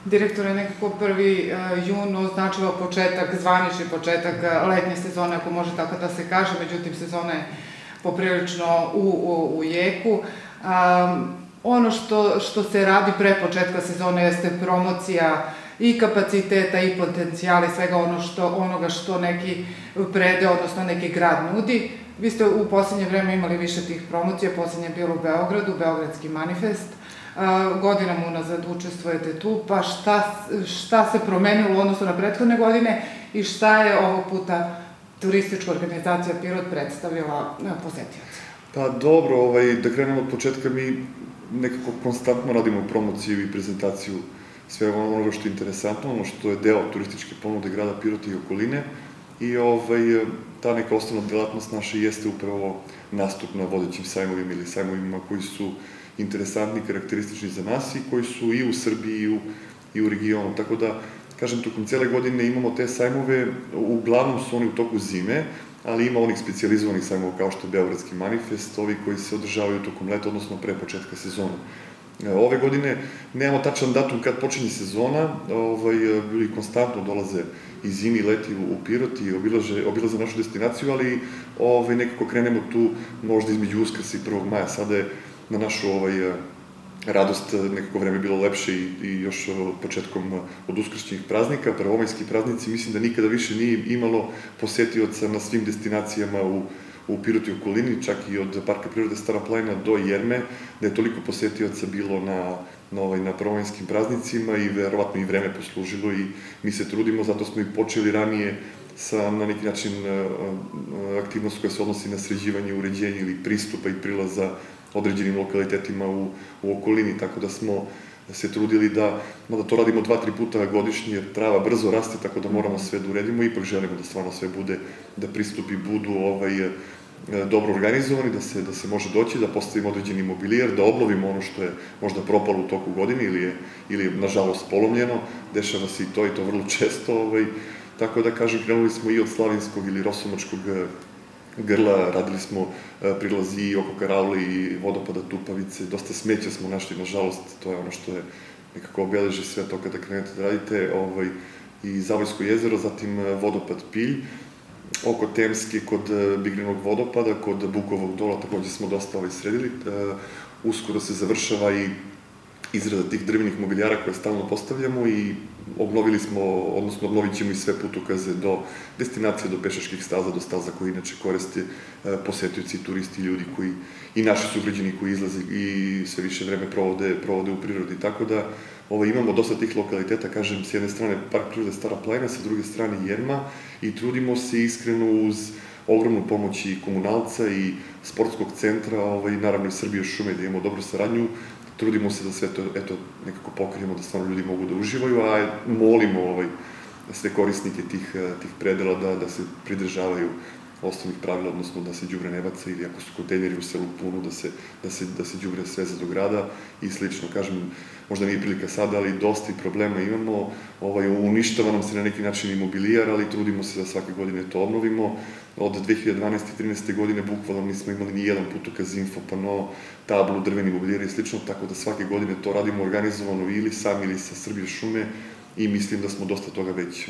direktora je nekako 1. jun označilo početak, zvanični početak letnje sezone, ako može tako da se kaže, međutim sezona je poprilično u jeku. Ono što se radi pre početka sezone jeste promocija i kapaciteta i potencijala i svega onoga što neki predeo, odnosno neki grad nudi. Vi ste u poslednje vreme imali više tih promocija, poslednje je bilo u Beogradu, Beogradski manifest. Godinama unazad učestvujete tu, pa šta se promenilo u odnosu na prethodne godine i šta je ovog puta turistička organizacija Pirot predstavila posetioca? Pa dobro, da krenemo od početka, mi nekako konstantno radimo promociju i prezentaciju svega onoga što je interesantno, ono što je deo turističke ponude grada Pirota i okoline i ta neka osnovna delatnost naša jeste upravo nastup na vodećim sajmovima ili sajmovima koji su interesantni, karakteristični za nas i koji su i u Srbiji i u regionu. Tako da, kažem, tokom cele godine imamo te sajmove, uglavnom su oni u toku zime, ali ima onih specijalizovanih sajmova kao što je Beogradski manifest, ovi koji se održavaju tokom leta, odnosno pre početka sezona. Ove godine nemamo tačan datum kad počinje sezona, ljudi konstantno dolaze i zimi i leti u Pirot i obilaze našu destinaciju, ali nekako krenemo tu možda između Uskrsa i 1. maja. Sada je na našu radost nekako vreme bilo lepše i još početkom od uskršnjih praznika, prvomajski praznici, mislim da nikada više nije imalo posetioca na svim destinacijama u Pirotu i okolini, čak i od Parka prirode Stara planina do Jerme, da je toliko posetioca bilo na prvomajskim praznicima i verovatno i vreme poslužilo i mi se trudimo, zato smo i počeli ranije sa na neki način aktivnost koja se odnosi na sređivanje, uređenje ili pristupa i prilaza određenim lokalitetima u okolini, tako da smo se trudili da to radimo 2-3 puta godišnje, jer trava brzo raste, tako da moramo sve da uredimo, ipak želimo da stvarno sve bude, da pristupi budu dobro organizovani, da se može doći, da postavimo određeni mobilijer, da obnovimo ono što je možda propalo u toku godine ili je nažalost polomljeno, dešava se i to vrlo često, tako da kažem, krenuli smo i od Slavinskog ili Rosomačkog grla, radili smo prilazi i oko Karavle i vodopada Tupavice, dosta smeća smo našli, nažalost, to je ono što je nekako obeleži sve to kada krenete da radite, i Zavojsko jezero, zatim vodopad Pilj, oko Temske kod Bigrinog vodopada, kod Bukovog dola takođe smo dosta sredili, uskoro se završava i izrada tih drvenih mobilijara koje stalno postavljamo i obnovili smo, odnosno obnovit ćemo i sve putokaze do destinacije, do pešačkih staza, do staza koje inače koriste posetioci, turisti, ljudi koji, i naši sugrađani koji izlaze i sve više vreme provode u prirodi. Tako da imamo dosta tih lokaliteta, kažem, s jedne strane Park prirode Stara planina, sa druge strane Jerma i trudimo se iskreno uz ogromnu pomoć i komunalca i sportskog centra, naravno i Srbije šume, da imamo dobru saradnju. Trudimo se da sve to, nekako pokrijemo, da stvarno ljudi mogu da uživaju, a molimo sve korisnike tih predela da se pridržavaju osnovnih pravila, odnosno da se đubre ne baca ili ako su kontejneri u selu puno, da se đubre sve do grada i slično. Kažem, možda nije prilika sada, ali dosta i problema imamo. Uništava nam se na neki način imobilijar, ali trudimo se da svake godine to obnovimo. Od 2012. i 2013. godine bukvalno nismo imali ni jedan putokaz, infopano, tablu, drveni imobilijar i slično, tako da svake godine to radimo organizovano ili sami ili sa Srbije šume i mislim da smo dosta toga već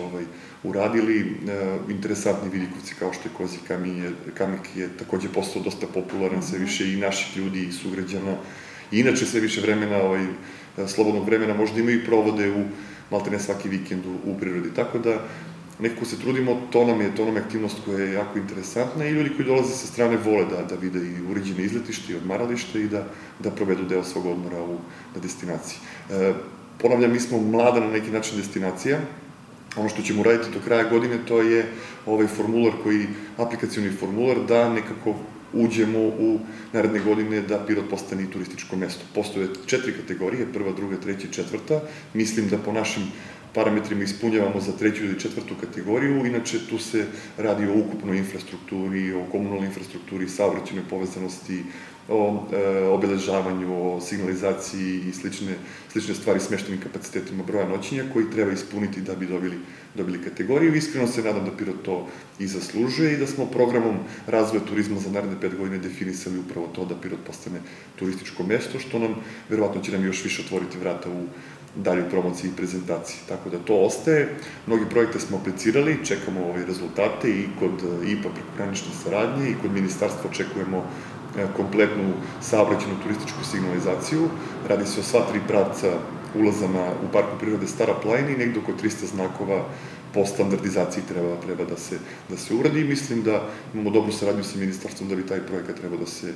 uradili. Interesantni vidikovci kao što je Kozji kamek je takođe postao dosta popularan, sve više i naših ljudi i sugrađana. I inače sve više vremena, slobodnog vremena možda imaju i provode u maltene svaki vikend u prirodi. Tako da nekako se trudimo, to nam je aktivnost koja je jako interesantna i ljudi koji dolaze sa strane vole da vide i uređene izletište i odmaralište i da provedu deo svog odmora na destinaciji. Ponavljam, mi smo mlada na neki način destinacija. Ono što ćemo raditi do kraja godine, to je formular aplikacioni formular, da nekako uđemo u naredne godine da Pirot postane i turističko mesto. Postoje 4 kategorije, 1., 2., 3. i 4. Mislim da po našim parametrima ispunjavamo za 3. ili 4. kategoriju, inače tu se radi o ukupnoj infrastrukturi, o komunalnoj infrastrukturi, saobraćajnoj povezanosti, o obeležavanju, o signalizaciji i slične stvari smeštenim kapacitetima broja noćenja koji treba ispuniti da bi dobili kategoriju. Iskreno se nadam da Pirot to i zaslužuje i da smo programom razvoja turizma za naredne 5 godine definisali upravo to da Pirot postane turističko mesto, što nam, verovatno će nam još više otvoriti vrata dalje u promociji i prezentaciji. Tako da to ostaje. Mnogi projekte smo aplicirali, čekamo rezultate i kod IPA prekogranične saradnje i kod ministarstva očekujemo kompletnu saobraćajnu turističku signalizaciju. Radi se o sva 3 pravca ulaza u Parku prirode Stara planina i negde oko 300 znakova po standardizaciji treba da se uradi. Mislim da imamo dobru saradnju sa ministarstvom da bi taj projekat trebao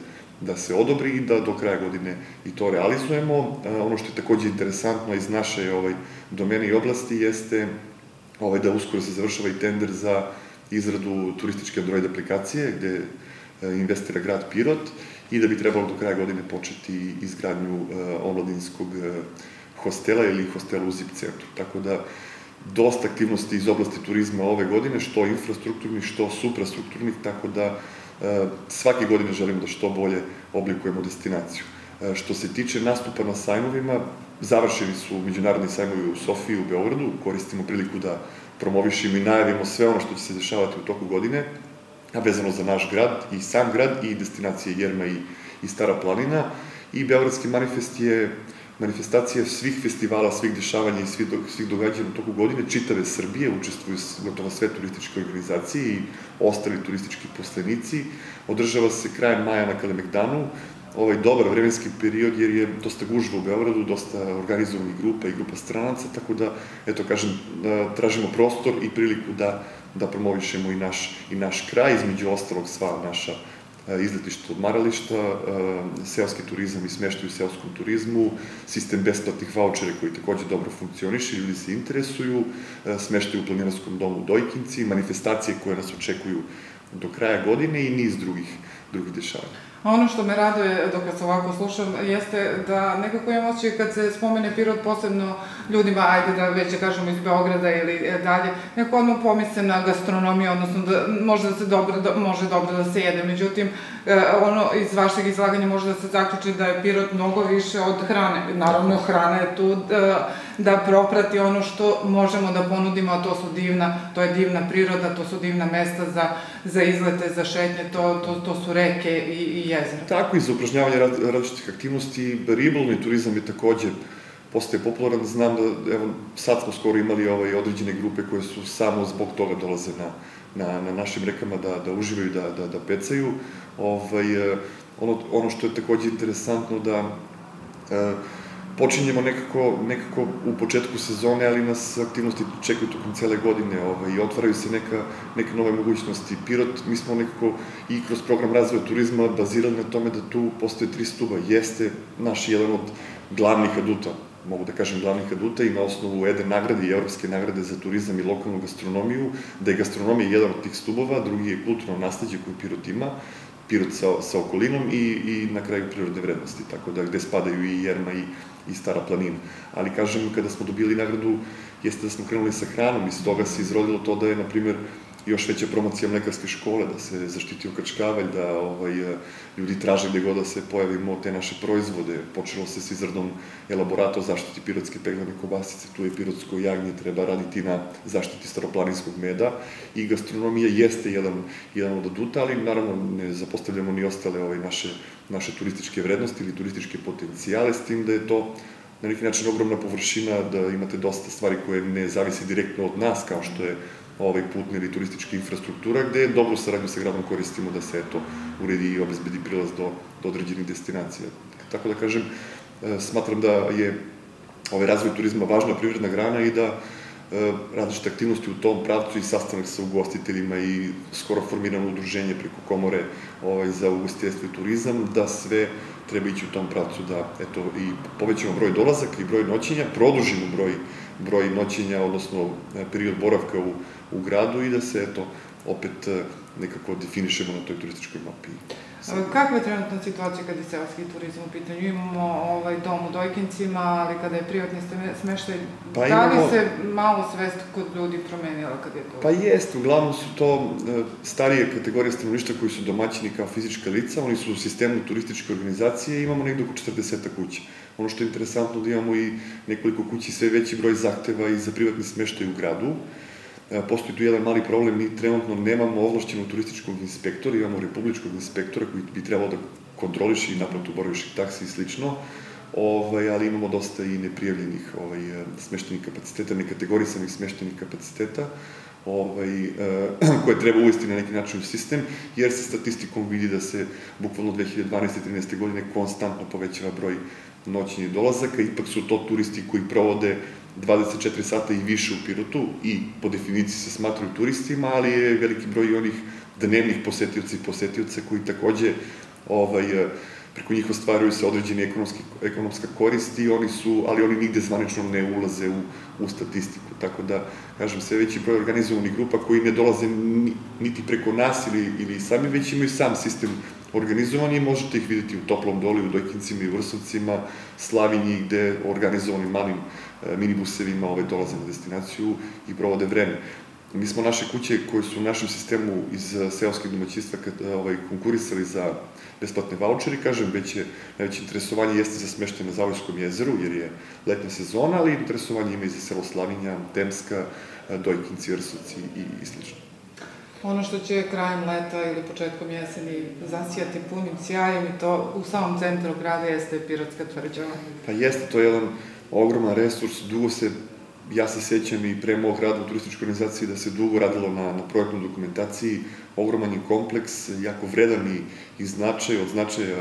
da se odobri i da do kraja godine i to realizujemo. Ono što je takođe interesantno iz naše domene i oblasti jeste da uskoro se završava i tender za izradu turističke Android aplikacije gde investira grad Pirot i da bi trebalo do kraja godine početi izgradnju omladinskog hostela ili hostela u ZIP centru. Tako da dosta aktivnosti iz oblasti turizma ove godine, što infrastrukturnih, što suprastrukturnih, tako da svake godine želimo da što bolje oblikujemo destinaciju. Što se tiče nastupa na sajmovima, završeni su međunarodni sajmovi u Sofiji, u Beogradu, koristimo priliku da promovišemo i najavimo sve ono što će se dešavati u toku godine, a vezano za naš grad i sam grad i destinacije Jerma i Stara planina. I Beogradski manifest je manifestacija svih festivala, svih dešavanja i svih događanja u toku godine, čitave Srbije, učestvuju gotovo sve turističke organizacije i ostali turistički poslenici. Održava se krajem maja na Kalemegdanu, dobar vremenski period jer je dosta gužva u Beogradu, dosta organizovanih grupa i grupa stranaca, tako da, eto kažem, tražimo prostor i priliku da promovišemo i naš kraj, između ostalog sva naša izletišta, odmarališta, seoski turizam i smeštaj u seoskom turizmu, sistem besplatnih vaučera koji takođe dobro funkcioniše, ljudi se interesuju, smeštaj u planinarskom domu Dojkinci, manifestacije koje nas očekuju do kraja godine i niz drugih dešavanja. Ono što me raduje dok se ovako slušam jeste da nekako imam osjećaj kad se spomene Pirot posebno ljudima, ajde da već kažemo iz Beograda ili dalje, nekako odmah pomisle na gastronomiju, odnosno da može dobro da se jede. Međutim, ono iz vašeg izlaganja može da se zaključi da je Pirot mnogo više od hrane. Naravno, hrana je tu da proprati ono što možemo da ponudimo, a to je divna priroda, to su divna mesta za izlete, za šetnje, to su reke i jezera. Tako i za upražnjavanje različitih aktivnosti. Ribolovni turizam je takođe postaje popularan. Znam da, evo, sad smo skoro imali određene grupe koje su samo zbog toga dolaze na našim rekama da uživaju, da pecaju. Ono što je takođe interesantno da počinjemo nekako u početku sezone, ali nas aktivnosti čekaju tokom cele godine i otvaraju se neke nove mogućnosti. Pirot, mi smo nekako i kroz program razvoja turizma bazirali na tome da tu postoje 3 stuba. Jeste naš jedan od glavnih aduta, mogu da kažem glavnih aduta, i na osnovu EDE nagrade i Evropske nagrade za turizam i lokalnu gastronomiju, da je gastronomija jedan od tih stubova, drugi je kulturno nasleđe koje Pirot ima, Pirot sa okolinom i na kraju prirodne vrednosti, tako da gde spadaju i Jerma i Stara planina. Ali, kažem, kada smo dobili nagradu, jeste da smo krenuli sa hranom i iz toga se izrodilo to da je, na primjer, još veća promocija mlekarske škole, da se zaštiti okačkavalj, da ljudi traže gde god da se pojavimo te naše proizvode. Počelo se s izradom elaborata o zaštiti pirotske peglane kobasice, tu je pirotsko jagnje, treba raditi na zaštiti staroplaninskog meda i gastronomija jeste jedan od aduta, ali naravno ne zapostavljamo ni ostale naše turističke vrednosti ili turističke potencijale, s tim da je to na neki način ogromna površina, da imate dosta stvari koje ne zavise direktno od nas, kao što je putna ili turistička infrastruktura, gde dobru saradnju sa gradom koristimo da se uredi i obezbedi prilaz do određenih destinacija. Tako da kažem, smatram da je razvoj turizma važna privredna grana i da različite aktivnosti u tom pravcu i sastanak sa ugostiteljima i skoro formirano udruženje preko komore za ugostiteljstvo i turizam, da sve treba ići u tom pravcu da i povećamo broj dolazaka i broj noćenja, produžimo broj noćenja, odnosno period boravka u gradu i da se opet nekako definišemo na toj turističkoj mapi. Kakva je trenutna situacija kada je seoski turizam u pitanju? Imamo dom u Dojkincima, ali kada je privatni smeštaj, da li se malo svest kod ljudi promenila kada je to? Pa jest, uglavnom su to starije kategorije stanovništva koji su domaćini kao fizička lica, oni su u sistemu turističke organizacije i imamo negde oko 40 kuća. Ono što je interesantno da imamo i nekoliko kući, sve veći broj zahteva i za privatni smeštaj u gradu. Postoji tu jedan mali problem, mi trenutno nemamo ovlašćenog turističkog inspektora, imamo republičkog inspektora koji bi trebalo da kontroliše i naplatu boravišnih taksi i slično. ali imamo dosta i neprijavljenih smeštenih kapaciteta, nekategorisanih smeštenih kapaciteta, koje treba uvesti na neki način u sistem, jer se statistikom vidi da se bukvalno 2012-2013. godine konstantno povećava broj noćenja i dolazaka, ipak su to turisti koji provode 24 sata i više u Pirotu i po definiciji se smatraju turistima, ali je veliki broj i onih dnevnih posetioca i posetioca koji takođe preko njih ostvaruju se određeni ekonomska korist, ali oni nigde zvanično ne ulaze u statistiku. Tako da, kažem, sve veći broj organizovanih grupa koji ne dolaze niti preko nas ili sami, već imaju sam sistem organizovani i možete ih vidjeti u Toplom Dolu, u Dojkincima i Vrsovcima, Slavinji, gde organizovanim malim minibusevima dolaze na destinaciju i provode vreme. Mi smo naše kuće koje su u našem sistemu iz seoskih domaćinstva konkurisali za besplatne vaučeri, kažem, najveće interesovanje jeste za smeštaj na Zavojskom jezeru, jer je letnja sezona, ali interesovanje ima i za selo Slavinja, Temska, Dojkinci, Vrsovci i sl. Ono što će krajem leta ili početkom jeseni zasijati punim sjajem i to u samom centru grada jeste Pirotska tvrđava. Pa jeste, to je jedan ogroman resurs, ja se sećam i pre mog rada u turističkoj organizaciji da se dugo radilo na projektnoj dokumentaciji, ogroman je kompleks, jako vredan i značaj, od značaja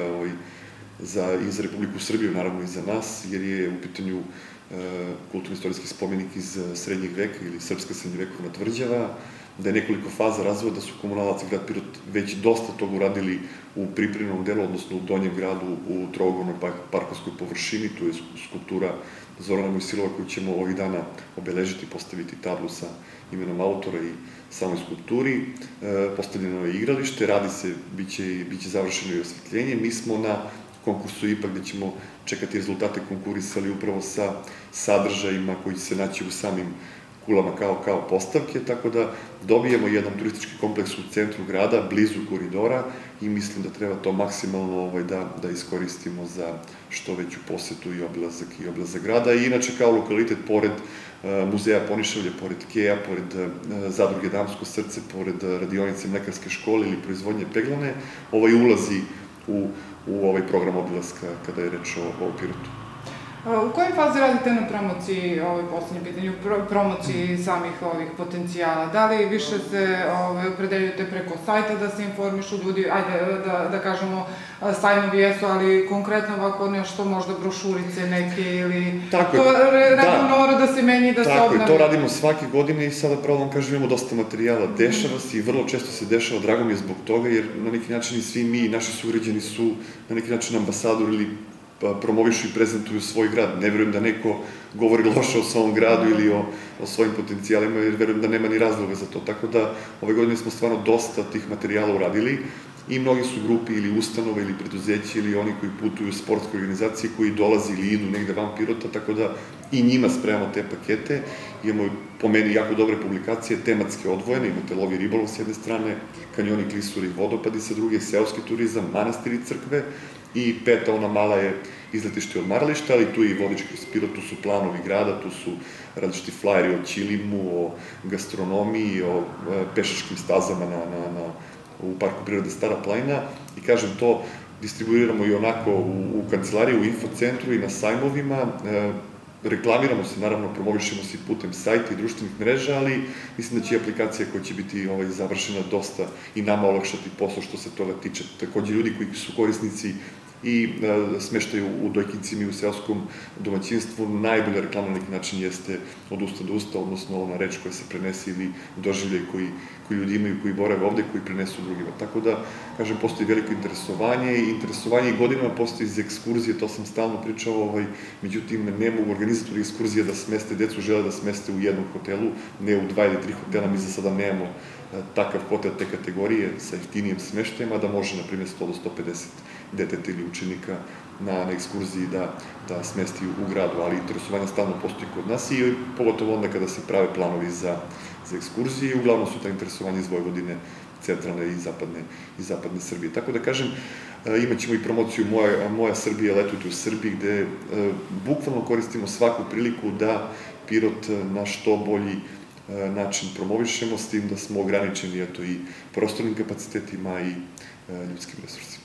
i za Republiku Srbiju, naravno i za nas, jer je u pitanju kulturno-istorijski spomenik iz srednjeg veka ili srpska srednjevekovna tvrđava, da je nekoliko faza razvoja, da su komunalaci grad Pirot već dosta toga uradili u pripremnom delu, odnosno u donjem gradu, u trouglavnoj parkovskoj površini, tu je skulptura Zorana Mojsilova koju ćemo ovih dana obeležiti, postaviti tablu sa imenom autora i samoj skulpturi. Postavljeno je igralište, radi se, biće završeno i osvetljenje. Mi smo na konkursu ipak gde ćemo čekati rezultate konkurisali upravo sa sadržajima koji će se naći u samim kulama kao postavke, tako da dobijemo jedan turistički kompleks u centru grada, blizu koridora i mislim da treba to maksimalno da iskoristimo za što veću posetu i obilazak grada. I inače kao lokalitet, pored muzeja Ponišavlje, pored Keja, pored zadruge Damsko srce, pored radionice Mlekarske škole ili proizvodnje peglane, ulazi u ovaj program obilaska kada je reč o Pirotu. U kojoj fazi radite na promociji, poslednje pitanje, promociji samih ovih potencijala? Da li više se opredeljujete preko sajta da se informišu ljudi, ajde da kažemo sajmovi jesu, ali konkretno ovako nešto, možda brošurice neke ili... Tako je, redovno mora da se menja i da se obnavi. Tako je, to radimo svake godine i sada pravo vam kažem imamo dosta materijala. Dešava se i vrlo često se dešava, drago mi je zbog toga, jer na neki način i svi mi, naši sugrađani su na neki način ambasador ili promovišu i prezentuju svoj grad. Ne verujem da neko govori loše o svom gradu ili o svojim potencijalima, jer verujem da nema ni razloga za to. Tako da, ove godine smo stvarno dosta tih materijala uradili i mnogi su grupi ili ustanove ili preduzeći ili oni koji putuju u sportske organizacije koji dolazi ili idu negde van Pirota, tako da i njima spremamo te pakete. Imamo po meni jako dobre publikacije, tematske odvojene, imate lov i ribolov s jedne strane, kanjoni, klisuri, vodopadi sa druge, seoski turizam, manastiri, crkve i peta, ona mala je izletište i odmaralište, ali tu je i vodič kroz Pirot, tu su planovi grada, tu su različiti flajeri o Ćilimu, o gastronomiji, o pešačkim stazama u Parku prirode Stara planina i kažem, to distribuiramo i onako u kancelariji, u infocentru i na sajmovima, reklamiramo se, naravno, promovišemo se putem sajta i društvenih mreža, ali mislim da će i aplikacija koja će biti završena dosta i nama olakšati posao što se toga tiče. Takođe, ljudi koji su korisnici i smeštaju u Dojkincima i u seoskom domaćinstvu, najbolja reklama na neki način jeste od usta do usta, odnosno ona reč koja se prenese ili doživljaj koji ljudi imaju, koji borave ovde, koji prenesu drugima. Tako da, kažem, postoji veliko interesovanje i godinama postoji iz ekskurzije, to sam stalno pričao, međutim, ne mogu organizatori ekskurzije da smeste, decu žele da smeste u jednom hotelu, ne u 2 ili 3 hotela, mi za sada nemamo takav hotel te kategorije sa jeftinijem smeštajem, a da može, na primjer, 100 do 150 deteta ili učenika na ekskurziji da smesti u gradu, ali interesovanje stalno postoji kod nas i pogotovo onda kada se prave planovi za ekskurzije i uglavnom su ta interesovanje iz Vojvodine, centralne i zapadne Srbije. Tako da kažem, imat ćemo i promociju Moja Srbija, letujte u Srbiji, gde bukvalno koristimo svaku priliku da Pirot na što bolji način promovišemo, s tim da smo ograničeni i prostornim kapacitetima i ljudskim resursima.